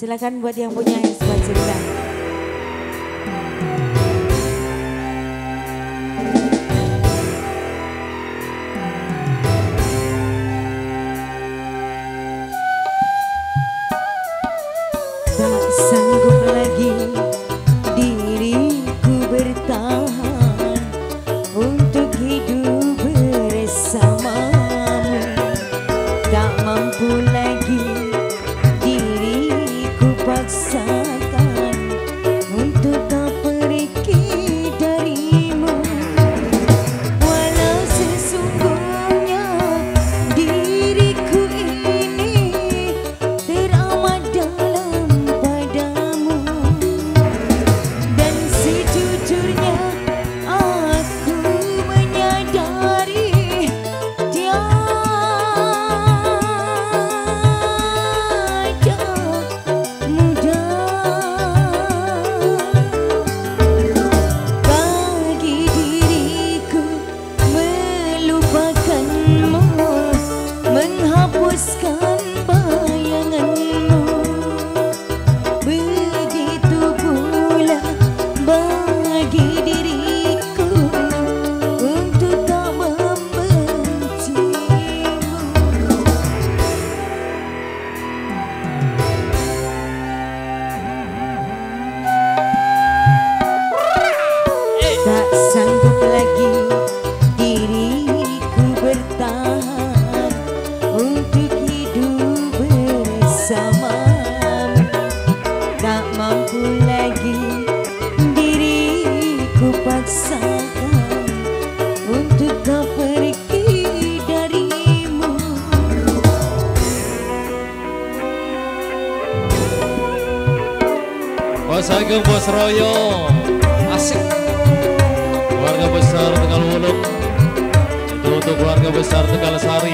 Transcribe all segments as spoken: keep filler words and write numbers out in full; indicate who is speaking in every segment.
Speaker 1: Silakan buat yang punya sebuah cerita. Tak sanggup lagi diriku bertahan untuk hidup bersamamu. Tak mampu lagi diriku paksakan untuk tak pergi darimu. Walau sesungguhnya diriku ini teramat dalam padamu, dan sejujurnya aku menyadari tiada bagi diriku melupakanmu, menghapuskan bayanganmu. Begitu pula bagi diriku untuk tak membencimu. Tak sanggup lagi diriku bertahan untuk hidup bersamamu. Tak mampu lagi diriku paksakan untuk tak pergi darimu.
Speaker 2: Bos Ageng, Bos Royo, asik. Keluarga besar Tegal Wuluk, itu untuk keluarga besar Tegal Sari.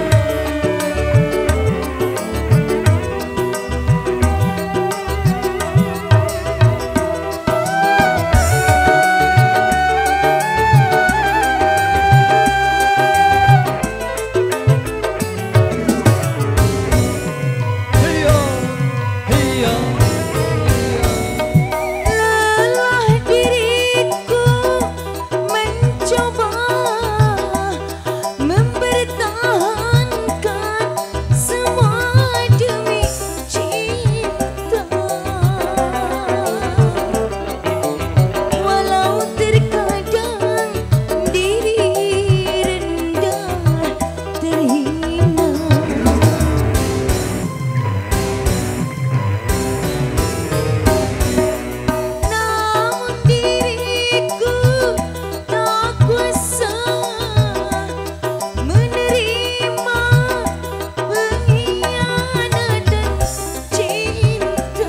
Speaker 2: Hiyo, hiyo.
Speaker 1: Lelah diriku mencoba mempertahankan semua demi cinta. Walau terkadang diri rendah terhina, namun diriku tak kuasa menerima pengkhianatan cinta.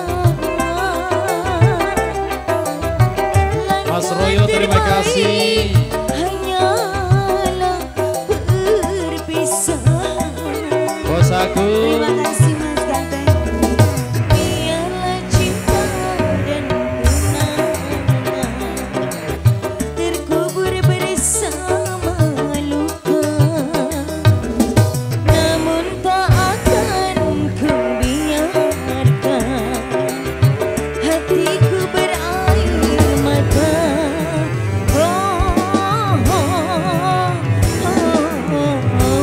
Speaker 2: Mas Royo, terima kasih.
Speaker 1: Hanyalah perpisahan.
Speaker 2: Bos
Speaker 1: Terima
Speaker 2: Agung,
Speaker 1: kasih Mas Ganteng. Biarlah cinta dan kenangan terkubur bersama luka, namun tak akan ku biarkan hatiku berair mata. Oh, oh, oh, oh, oh.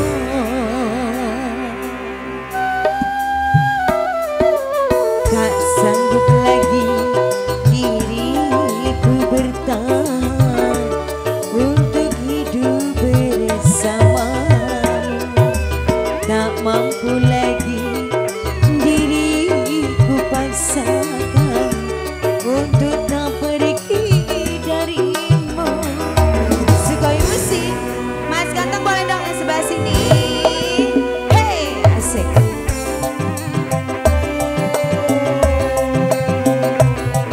Speaker 1: Tak sanggup lagi diriku bertahan untuk hidup bersamamu. Tak mampu lagi diriku paksakan untuk tak pergi darimu. Sugoi musik, Mas Ganteng boleh dong yang sebelah sini. Hey, asik.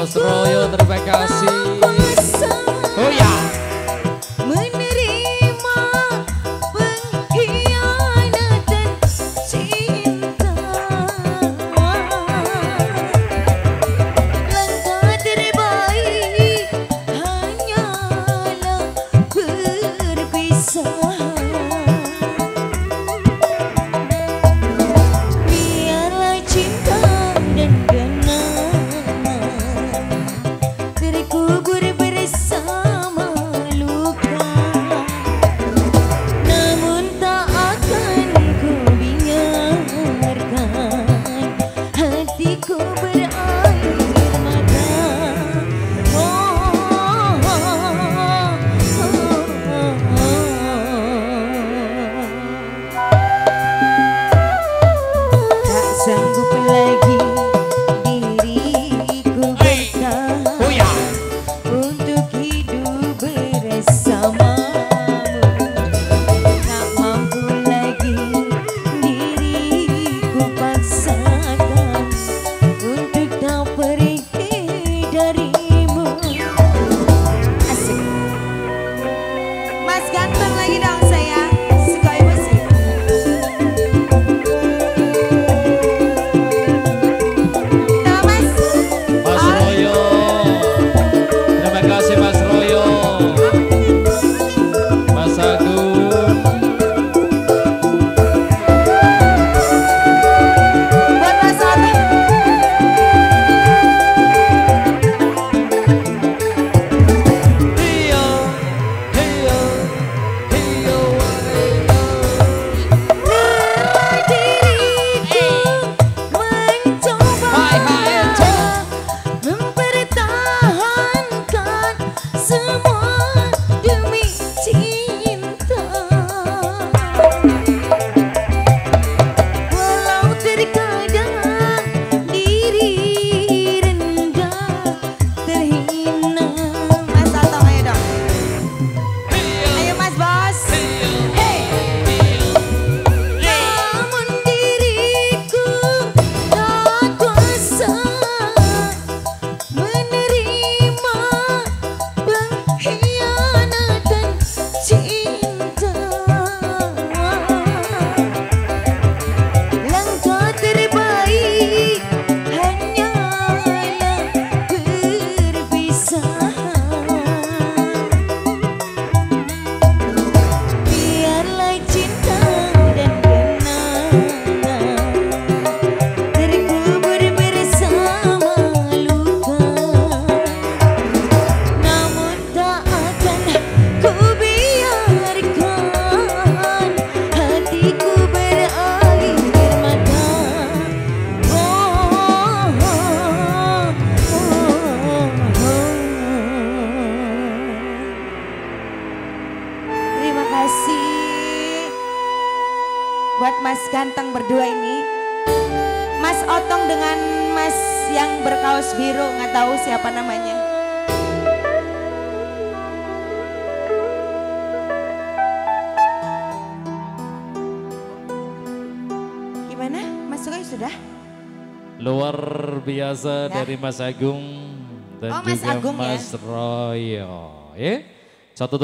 Speaker 2: Mas Royo, terima kasih. Oh ya.
Speaker 1: Sanggup lagi diriku bertahan untuk hidup bersamamu. Tak mampu lagi diriku paksakan untuk tak pergi darimu. Asik. Mas ganteng lagi dong sayang. Sekali musik. Buat Mas ganteng berdua ini, Mas Otong dengan Mas yang berkaos biru, nggak tahu siapa namanya. Gimana? Mas Sukai sudah?
Speaker 2: Luar biasa ya. Dari Mas Agung dan
Speaker 1: oh, Mas
Speaker 2: juga
Speaker 1: Agung,
Speaker 2: Mas
Speaker 1: ya?
Speaker 2: Royo. Ya, satu